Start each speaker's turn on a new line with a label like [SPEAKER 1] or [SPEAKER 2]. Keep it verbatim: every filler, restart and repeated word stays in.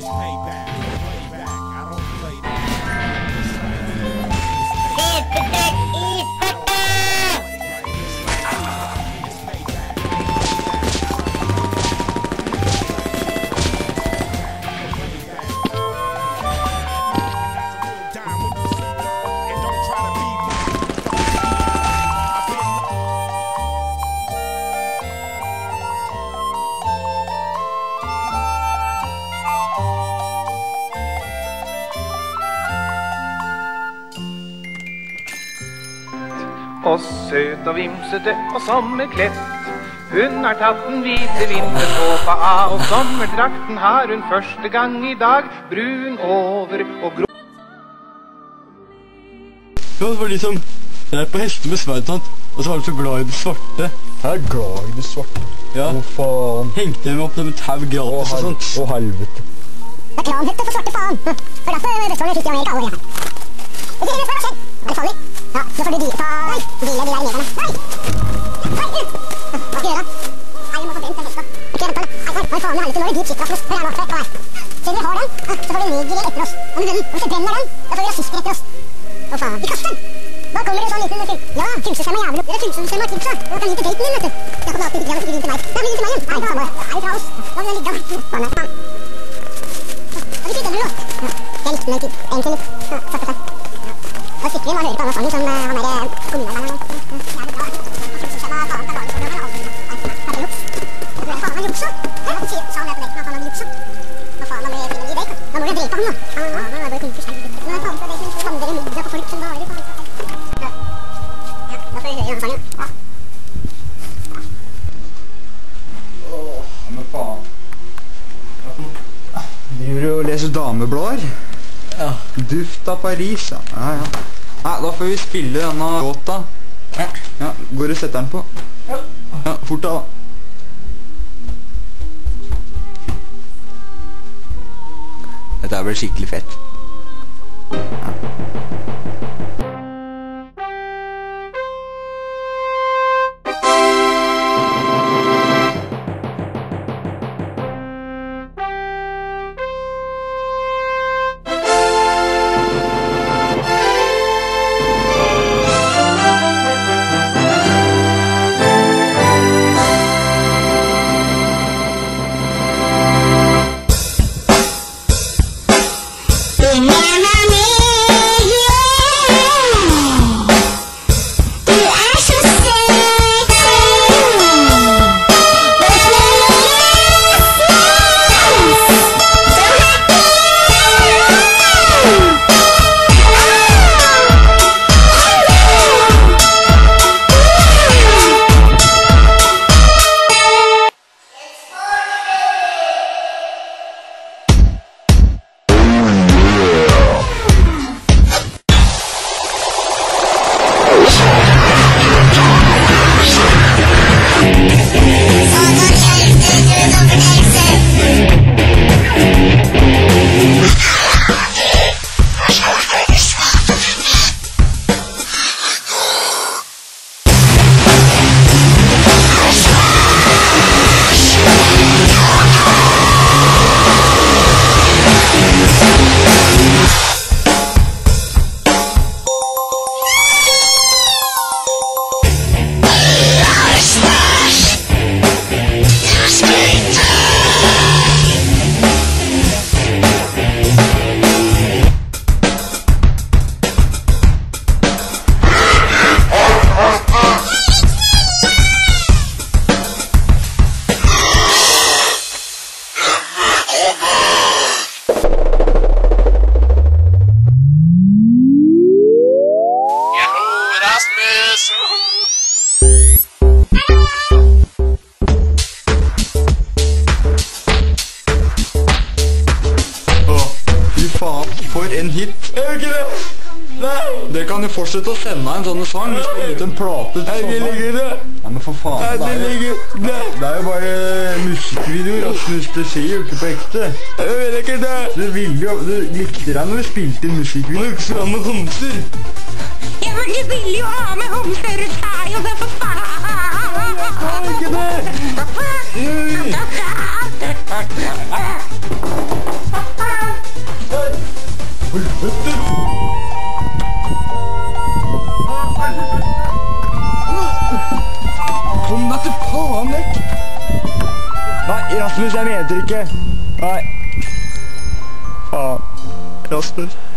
[SPEAKER 1] Og søt og vimsete og sommerklett. Hun har tatt den hvite vinterkåpa av, og sommerdrakten har hun første gang i dag. Brun over og grå.
[SPEAKER 2] Ja, det var de som er på hester med sverd, sant? Og så var de så glad i det svarte.
[SPEAKER 3] Jeg er glad i det svarte.
[SPEAKER 2] Ja.
[SPEAKER 3] Å faen.
[SPEAKER 2] Hengte dem opp med tau gratis og sånt.
[SPEAKER 3] Å helvete.
[SPEAKER 4] Det er klanhette for svarte faen. For derfor Vestfold fikk i Amerika alle her. Det er det som skjer. Er det farlig? Ja, nå får du dyre ta... Nei, dille de der negerne. Nei! Nei! Hva skal jeg gjøre? Nei, jeg må få brent den hesta. Ok, vent da. Nei, nei, faen, jeg har litt til å dyrt skitt, Rasmus. Hør her nå, hør her. Siden vi har den, så får vi negere etter oss. Og med den, og hvis vi brenner den, da får vi rasister etter oss. Å faen, vi kaster den. Da kommer det sånn liten, vet du. Ja, funksjonshemma jævlig. Det er funksjonshemma tips, da. Da kan gi til daten din, vet du. Jeg kan alltid ikke gi til meg. Da blir det til meg, ja. Nei, faen, bare. Nei, fra oss. Da vil jeg ligge. Faen, faen. Da blir det du, da. Ja, jeg likte den en tid. En til litt. Ja, takk for det. Da sitter vi og hører på denne sangen som han er kommunelæreren nå. Jævlig bra. Funksjonshemma faen til dagen, han er aldri. Nei, her er juks. Hva faen, han juksa? Hæ? Sa han det på daten, at han hadde juksa? Hva faen, han ble til å gi date, da? Da må vi drepe han, da. Ja, ja, da er det bare konkurs her. Nå er faen for daten, så vandrer middag på folk som bare faen. Ja, da får vi høre denne sangen. Ja.
[SPEAKER 3] Åh, men faen. Driver du og leser dameblader?
[SPEAKER 2] Ja.
[SPEAKER 3] Duft av Paris, ja. Ja, ja. Nei, da får vi spille denne låta. Ja. Ja, går du og setter den på?
[SPEAKER 2] Ja.
[SPEAKER 3] Ja, fort da da. Dette blir skikkelig fett. Ja. En hit.
[SPEAKER 2] Jeg vil ikke det. Nei.
[SPEAKER 3] Dere kan jo fortsette å sende en sånn sang. Vi skal gi ut en plate.
[SPEAKER 2] Jeg vil ikke det.
[SPEAKER 3] Nei, men for faen.
[SPEAKER 2] Jeg vil ikke det.
[SPEAKER 3] Det er jo bare musikkvideoer. Rasmus, det ser jo ikke på ekte.
[SPEAKER 2] Jeg vil ikke det.
[SPEAKER 3] Du ville jo, du likte deg når du spilte en musikkvideo.
[SPEAKER 2] Jeg vil ikke ha med homser.
[SPEAKER 5] Jeg vil ikke ville jo ha med homser ut her, og det er for faen.
[SPEAKER 2] Jeg vil ikke det.
[SPEAKER 5] Jeg vil ikke det.
[SPEAKER 2] Helvete!
[SPEAKER 3] Kom deg til faen vekk! Nei, Rasmus, jeg mente ikke. Nei. Faen. Rasmus.